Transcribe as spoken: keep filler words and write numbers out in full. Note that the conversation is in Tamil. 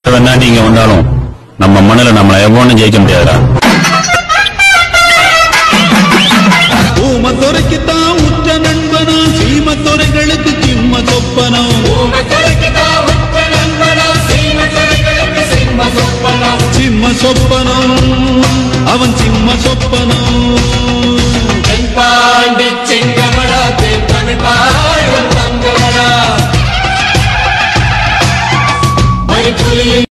வேணா நீங்க வந்தாலும் நம்ம மண்ணில் நம்மளை எவ்வளவு ஜெயிக்க முடியாதா? ஊமத்துறைக்குத்தான் உற்ற நண்பனா, சீமத்துறைகளுக்கு கிம்ம சொப்பனம்.